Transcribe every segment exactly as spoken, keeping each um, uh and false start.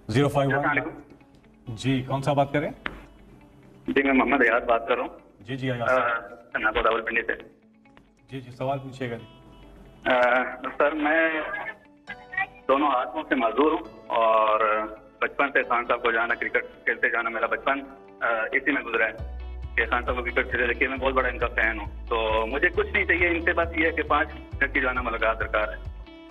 Zero five one. जी कौन सा बात करें? जी मैं मोहम्मद अयाज बात कर रहा हूँ। जी जी अयाज नागो रावलपिंडी से। जी जी सवाल पूछिएगा। सर मैं दोनों हाथों से माजूर हूँ और बचपन से खान साहब को जाना, क्रिकेट खेलते जाना मेरा बचपन इसी में गुजरा है कि खान साहब को क्रिकेट खेलते देखिए मैं बहुत बड़ा इनका फैन हूँ। तो मुझे कुछ नहीं चाहिए इनसे, बस ये है कि पाँच मिनट की जो है ना मुलाकात दरकार है।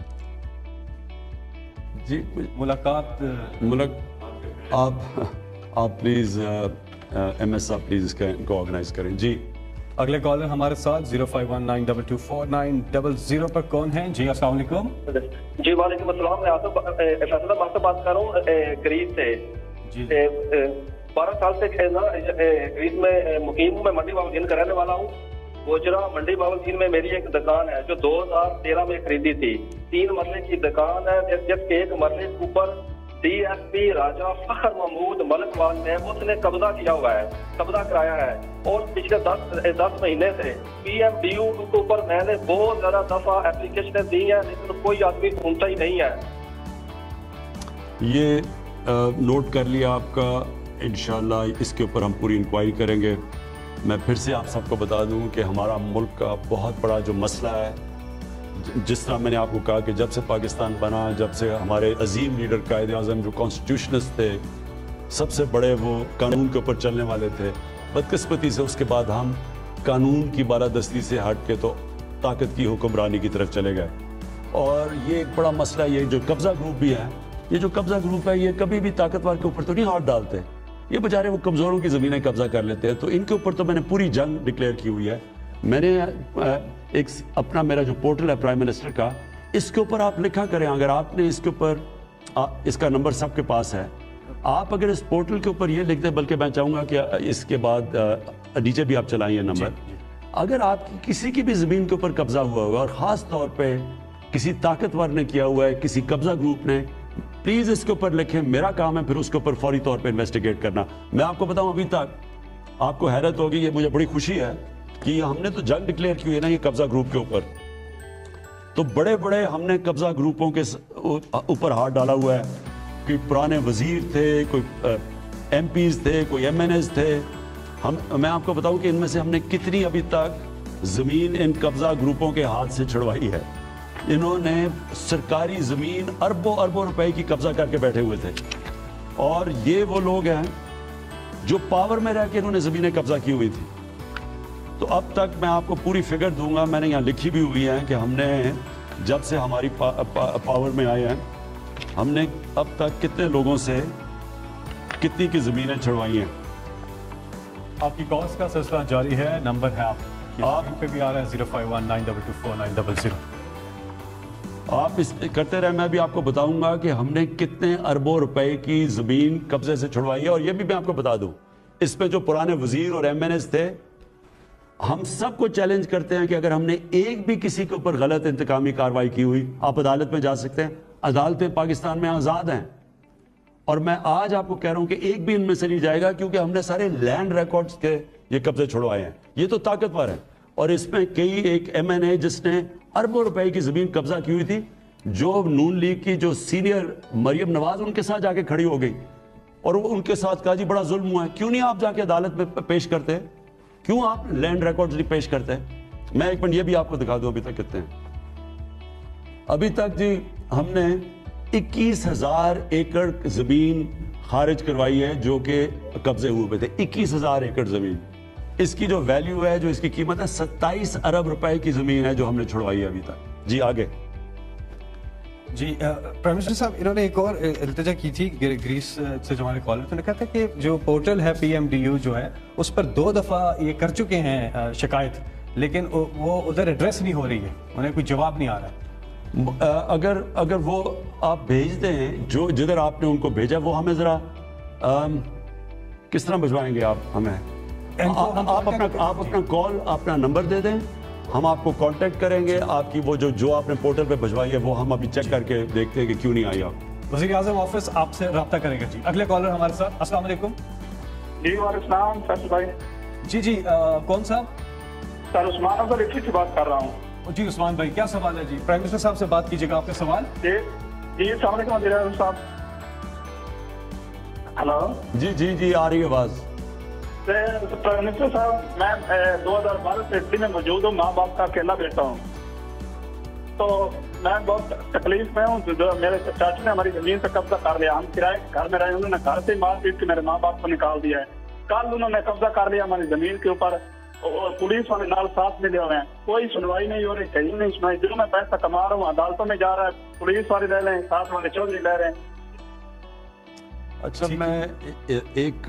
जी मुलाकात मुलाक आप आप प्लीज़ एम एस साहब प्लीज़ इसका इनको ऑर्गेनाइज करें। जी अगले कॉलर हमारे साथ zero five one nine double two four nine double zero पर कौन है? जी अस्सलाम वालेकुम। जी वालेकुम अस्सलाम। मैं आसिफ फैसलाबाद से बात कर रहा हूँ ग्रीस से। जी बारह साल से ग्रीस में मुकीम हूँ। मैं मंडी बावलदीन का रहने वाला हूँ। गोजरा मंडी बावलदीन में मेरी एक दुकान है जो दो हजार तेरह में खरीदी थी। तीन मरले की दुकान है जिसके एक मरले के ऊपर D S P Raja Fakhar Mahmood Malikwal ने उसने कब्जा किया हुआ है, कब्जा कराया है। और पिछले दस दस महीने से पी एम डी यू के ऊपर मैंने बहुत ज्यादा दफा एप्लीकेशन दी है लेकिन कोई आदमी सुनता ही नहीं है। ये नोट कर लिया आपका, इंशाल्लाह इसके ऊपर हम पूरी इंक्वायरी करेंगे। मैं फिर से आप सबको बता दूं कि हमारा मुल्क का बहुत बड़ा जो मसला है, जिस तरह मैंने आपको कहा कि जब से पाकिस्तान बना, जब से हमारे अजीम लीडर कायद आज़म जो कॉन्स्टिट्यूशनिस्ट थे, सबसे बड़े वो कानून के ऊपर चलने वाले थे, बदकिस्मती से उसके बाद हम कानून की बालादस्ती से हट के तो ताकत की हुक्मरानी की तरफ चले गए। और ये एक बड़ा मसला, ये जो कब्ज़ा ग्रुप भी है, ये जो कब्ज़ा ग्रुप है ये कभी भी ताकतवर के ऊपर तो नहीं हाथ डालते, ये बेचारे वो कमज़ोरों की ज़मीनें कब्जा कर लेते हैं। तो इनके ऊपर तो मैंने पूरी जंग डिक्लेयर की हुई है। मैंने एक अपना मेरा जो पोर्टल है प्राइम मिनिस्टर का, इसके ऊपर आप लिखा करें, अगर आपने इसके ऊपर इसका नंबर सबके पास है, आप अगर इस पोर्टल के ऊपर ये लिख दें, बल्कि मैं चाहूँगा कि इसके बाद नीचे भी आप चलाइए नंबर, अगर आपकी किसी की भी ज़मीन के ऊपर कब्जा हुआ होगा और ख़ास तौर पे किसी ताकतवर ने किया हुआ है, किसी कब्जा ग्रुप ने, प्लीज़ इसके ऊपर लिखें। मेरा काम है फिर उसके ऊपर फौरी तौर पे इन्वेस्टिगेट करना। मैं आपको बताऊं, अभी तक आपको हैरत होगी, ये मुझे बड़ी खुशी है कि हमने तो जंग डिक्लेयर की हुई है ना ये कब्जा ग्रुप के ऊपर, तो बड़े बड़े हमने कब्जा ग्रुपों के ऊपर हाथ डाला हुआ है। कोई पुराने वजीर थे, कोई एम पीज थे, कोई एम एन एज थे। हम मैं आपको बताऊं कि इनमें से हमने कितनी अभी तक जमीन इन कब्जा ग्रुपों के हाथ से छुड़वाई है। इन्होंने सरकारी जमीन अरबों अरबों रुपए की कब्जा करके बैठे हुए थे, और ये वो लोग हैं जो पावर में रह के इन्होंने जमीनें कब्जा की हुई थी। तो अब तक मैं आपको पूरी फिगर दूंगा, मैंने यहाँ लिखी भी हुई है कि हमने जब से हमारी पा, पा, पावर में आए हैं, हमने अब तक कितने लोगों से कितनी की जमीनें छुड़वाई हैं। आपकी कॉल्स का सिलसिला जारी है। नंबर है आप आप पे भी आ रहा है zero five one nine double two four nine double zero. आप इस करते रहे, मैं भी आपको बताऊंगा कि हमने कितने अरबों रुपए की जमीन कब्जे से छुड़वाई है। और ये भी मैं आपको बता दूं, इसमें जो पुराने वजीर और एम एन एस थे, हम सबको चैलेंज करते हैं कि अगर हमने एक भी किसी के ऊपर गलत इंतकामी कार्रवाई की हुई, आप अदालत में जा सकते हैं। अदालतें पाकिस्तान में आज़ाद हैं, और मैं आज आपको कह रहा हूं कि एक भी इनमें से नहीं जाएगा, क्योंकि हमने सारे लैंड रिकॉर्ड्स के ये कब्जे छुड़वाए हैं। ये तो ताकतवर है। और इसमें कई एक एम एन ए जिसने अरबों रुपए की जमीन कब्जा की हुई थी, जो नून लीग की जो सीनियर मरियम नवाज उनके साथ जाके खड़ी हो गई और वो उनके साथ कहा जी बड़ा जुल्म हुआ है। क्यों नहीं आप जाके अदालत में पेश करते? क्यों आप लैंड रिकॉर्ड्स नहीं पेश करते? मैं एक मिनट ये भी आपको दिखा दूं अभी तक कितने हैं। अभी तक जी हमने इक्कीस हजार एकड़ जमीन खारिज करवाई है जो कि कब्जे हुए थे। इक्कीस हजार एकड़ जमीन, इसकी जो वैल्यू है, जो इसकी कीमत है, सत्ताईस अरब रुपए की जमीन है जो हमने छुड़वाई है अभी तक। जी आगे। जी प्राइम मिनिस्टर साहब, इन्होंने एक और इल्तिजा की थी ग्रीस से जो हमारे कॉलर थे, कहा था कि जो पोर्टल है पी एम डी यू जो है उस पर दो दफ़ा ये कर चुके हैं शिकायत, लेकिन वो उधर एड्रेस नहीं हो रही है, उन्हें कोई जवाब नहीं आ रहा है। अगर अगर वो आप भेज दें, जो जिधर आपने उनको भेजा, वो हमें ज़रा किस तरह भिजवाएंगे आप हमें? आ, आप अपना आप अपना कॉल अपना नंबर दे दें, हम आपको कांटेक्ट करेंगे। आपकी वो जो जो आपने पोर्टल पे भिजवाई है वो हम अभी चेक करके देखते हैं कि क्यों नहीं आई आप। वज़ीर आज़म ऑफिस आपसे रब्ता करेगा। जी अगले कॉलर हमारे साथ। अस्सलाम वालेकुम। जी वालेकुम फैसल भाई। जी जी आ, कौन साहब? सर उस्मान अब्दुल इटली से बात कर रहा हूँ। जी उस्मान भाई, क्या सवाल है? जी प्राइम मिनिस्टर साहब से बात कीजिएगा, आपका सवाल। जी जी अस्सलाम वालेकुम वज़ीर आज़म साहब। हेलो जी जी जी आ रही है आवाज। प्राइम मिनिस्टर साहब, मैं दो हजार बारह से इटली में मौजूद हूँ, माँ बाप का अकेला बेटा हूँ। तो मैं बहुत तकलीफ में हूँ। जो मेरे चाचा ने हमारी जमीन से कब्जा कर लिया, हम किराए घर में रहे, उन्होंने घर से मार पीट के मेरे माँ बाप को निकाल दिया है। कल उन्होंने कब्जा कर लिया हमारी जमीन के ऊपर, और पुलिस वाले नाल साथ मिले हुए हैं, कोई सुनवाई नहीं हो रही, कहीं नहीं सुनवाई। जो मैं पैसा कमा रहा हूँ अदालतों में जा रहा है, पुलिस वाले ले रहे हैं, साथ वाले चौधरी ले रहे हैं। अच्छा, मैं ए, एक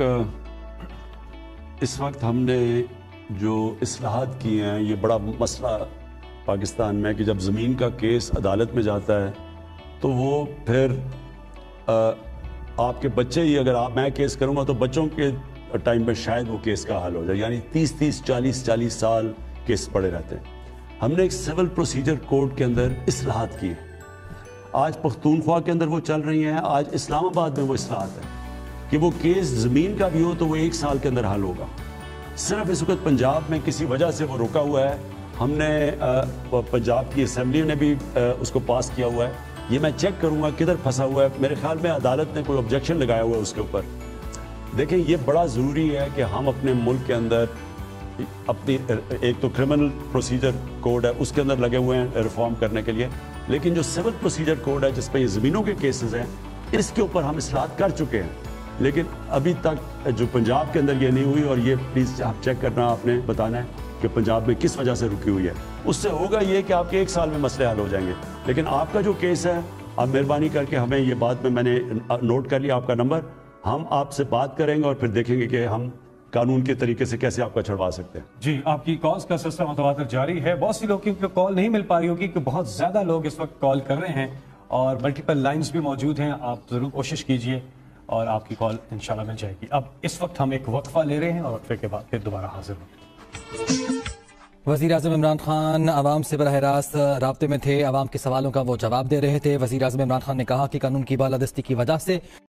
इस वक्त हमने जो इस्लाहात की हैं, ये बड़ा मसला पाकिस्तान में कि जब ज़मीन का केस अदालत में जाता है तो वो फिर आ, आपके बच्चे ही, अगर आप मैं केस करूँगा तो बच्चों के टाइम पे शायद वो केस का हल हो जाए, यानी तीस तीस चालीस चालीस साल केस पड़े रहते हैं। हमने एक सिविल प्रोसीजर कोड के अंदर इस्लाहात की है। आज पख्तूनख्वा के अंदर वो चल रही हैं, आज इस्लामाबाद में वो इस्लाहात है कि वो केस ज़मीन का भी हो तो वो एक साल के अंदर हल होगा। सिर्फ इस वक्त पंजाब में किसी वजह से वो रुका हुआ है। हमने पंजाब की असम्बली ने भी आ, उसको पास किया हुआ है। ये मैं चेक करूँगा किधर फंसा हुआ है। मेरे ख्याल में अदालत ने कोई ऑब्जेक्शन लगाया हुआ है उसके ऊपर। देखें, ये बड़ा ज़रूरी है कि हम अपने मुल्क के अंदर अपनी, एक तो क्रिमिनल प्रोसीजर कोड है उसके अंदर लगे हुए हैं रिफॉर्म करने के लिए, लेकिन जो सिविल प्रोसीजर कोड है जिस पर ये ज़मीनों के केसेस हैं, इसके ऊपर हम इस्लाहात कर चुके हैं। लेकिन अभी तक जो पंजाब के अंदर ये नहीं हुई, और ये प्लीज़ आप चेक करना, आपने बताना है कि पंजाब में किस वजह से रुकी हुई है। उससे होगा ये कि आपके एक साल में मसले हल हो जाएंगे। लेकिन आपका जो केस है, आप मेहरबानी करके हमें ये बात में, मैंने नोट कर लिया आपका नंबर, हम आपसे बात करेंगे और फिर देखेंगे कि हम कानून के तरीके से कैसे आपका छुड़वा सकते हैं। जी, आपकी कॉल्स का सिलसिला मुतवातिर जारी है। बहुत सी लोग की कॉल नहीं मिल पा रही होगी कि बहुत ज्यादा लोग इस वक्त कॉल कर रहे हैं और मल्टीपल लाइंस भी मौजूद हैं। आप जरूर कोशिश कीजिए और आपकी कॉल इंशाल्लाह मिल जाएगी। अब इस वक्त हम एक वक्फा ले रहे हैं और वक्फे के बाद फिर दोबारा हाजिर होंगे। वज़ीर आज़म इमरान खान आवाम से बराह रास्त राब्ते में थे, आवाम के सवालों का वो जवाब दे रहे थे। वज़ीर आज़म इमरान खान ने कहा कि कानून की बालादस्ती की वजह से